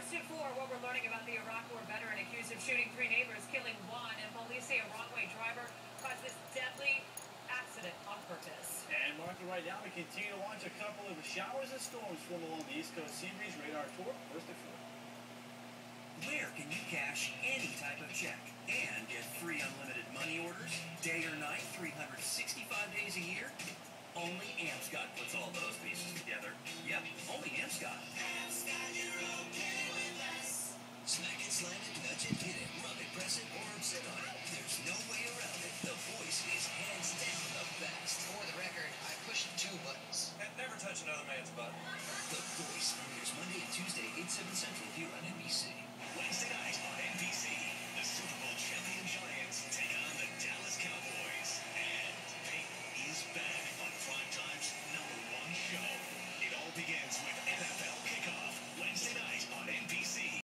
First at 4, what we're learning about the Iraq War veteran accused of shooting 3 neighbors, killing 1, and police say a wrong-way driver caused this deadly accident on purpose. And marking right now, we continue to watch a couple of showers and storms form along the East Coast Sea Breeze radar tour. First at 4. Where can you cash any type of check and get free unlimited money orders, day or night, 365 days a year? Only Amscot puts all those pieces together. Yep, only Amscot. Amscot, you're okay with us. Smack it, slam it, nudge it, hit it, rub it, press it, or sit on it. There's no way around it. The voice is hands down the best. For the record, I pushed 2 buttons. Never touch another man's butt. The voice premieres Monday and Tuesday, 8, 7 Central here on NBC. Wednesday night on NBC.